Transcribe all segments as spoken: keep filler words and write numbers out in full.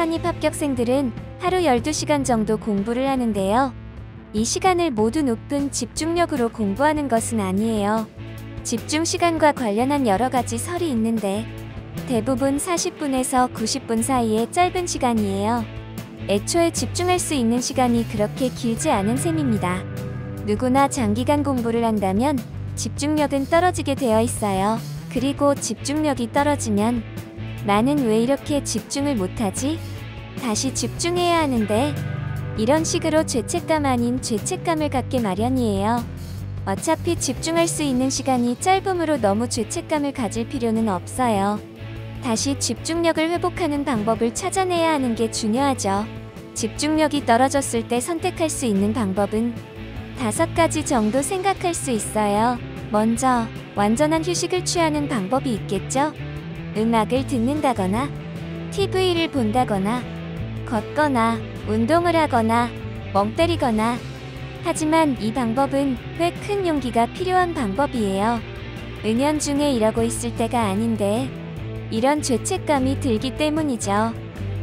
편입 합격생들은 하루 열두 시간 정도 공부를 하는데요. 이 시간을 모두 높은 집중력으로 공부하는 것은 아니에요. 집중 시간과 관련한 여러 가지 설이 있는데 대부분 사십 분에서 구십 분 사이의 짧은 시간이에요. 애초에 집중할 수 있는 시간이 그렇게 길지 않은 셈입니다. 누구나 장기간 공부를 한다면 집중력은 떨어지게 되어 있어요. 그리고 집중력이 떨어지면 나는 왜 이렇게 집중을 못하지? 다시 집중해야 하는데 이런 식으로 죄책감 아닌 죄책감을 갖게 마련이에요. 어차피 집중할 수 있는 시간이 짧으므로 너무 죄책감을 가질 필요는 없어요. 다시 집중력을 회복하는 방법을 찾아내야 하는 게 중요하죠. 집중력이 떨어졌을 때 선택할 수 있는 방법은 다섯 가지 정도 생각할 수 있어요. 먼저, 완전한 휴식을 취하는 방법이 있겠죠? 음악을 듣는다거나, 티비를 본다거나, 걷거나, 운동을 하거나, 멍 때리거나. 하지만 이 방법은 꽤 큰 용기가 필요한 방법이에요. 은연중에 이러고 있을 때가 아닌데 이런 죄책감이 들기 때문이죠.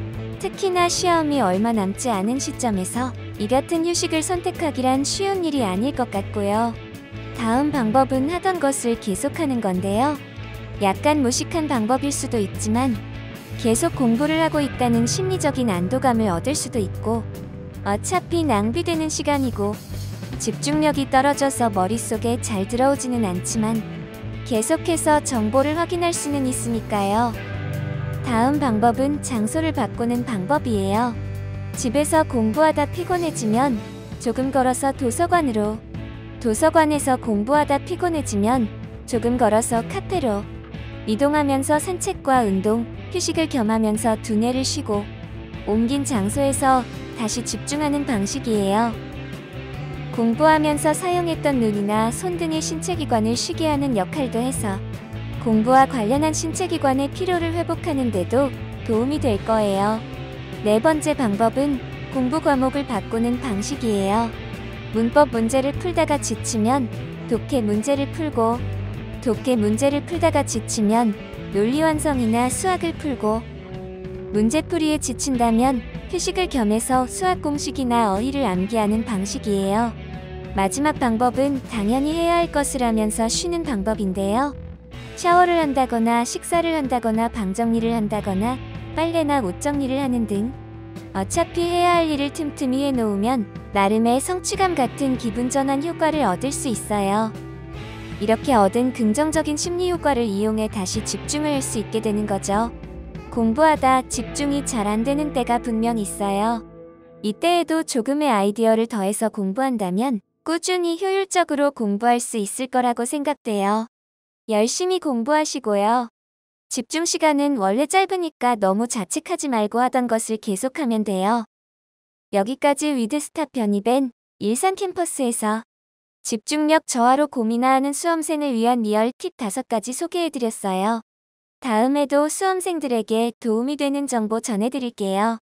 특히나 시험이 얼마 남지 않은 시점에서 이 같은 휴식을 선택하기란 쉬운 일이 아닐 것 같고요. 다음 방법은 하던 것을 계속하는 건데요. 약간 무식한 방법일 수도 있지만 계속 공부를 하고 있다는 심리적인 안도감을 얻을 수도 있고 어차피 낭비되는 시간이고 집중력이 떨어져서 머릿속에 잘 들어오지는 않지만 계속해서 정보를 확인할 수는 있으니까요. 다음 방법은 장소를 바꾸는 방법이에요. 집에서 공부하다 피곤해지면 조금 걸어서 도서관으로, 도서관에서 공부하다 피곤해지면 조금 걸어서 카페로, 이동하면서 산책과 운동, 휴식을 겸하면서 두뇌를 쉬고 옮긴 장소에서 다시 집중하는 방식이에요. 공부하면서 사용했던 눈이나 손 등의 신체기관을 쉬게 하는 역할도 해서 공부와 관련한 신체기관의 피로를 회복하는 데도 도움이 될 거예요. 네 번째 방법은 공부 과목을 바꾸는 방식이에요. 문법 문제를 풀다가 지치면 독해 문제를 풀고, 독해 문제를 풀다가 지치면 논리 완성이나 수학을 풀고, 문제풀이에 지친다면 휴식을 겸해서 수학 공식이나 어휘를 암기하는 방식이에요. 마지막 방법은 당연히 해야 할 것을 하면서 쉬는 방법인데요. 샤워를 한다거나 식사를 한다거나 방 정리를 한다거나 빨래나 옷 정리를 하는 등 어차피 해야 할 일을 틈틈이 해놓으면 나름의 성취감 같은 기분 전환 효과를 얻을 수 있어요. 이렇게 얻은 긍정적인 심리 효과를 이용해 다시 집중을 할 수 있게 되는 거죠. 공부하다 집중이 잘 안 되는 때가 분명 있어요. 이때에도 조금의 아이디어를 더해서 공부한다면 꾸준히 효율적으로 공부할 수 있을 거라고 생각돼요. 열심히 공부하시고요. 집중 시간은 원래 짧으니까 너무 자책하지 말고 하던 것을 계속하면 돼요. 여기까지 위드스타 편입엔 일산 캠퍼스에서 집중력 저하로 고민하는 수험생을 위한 리얼 팁 다섯 가지 소개해드렸어요. 다음에도 수험생들에게 도움이 되는 정보 전해드릴게요.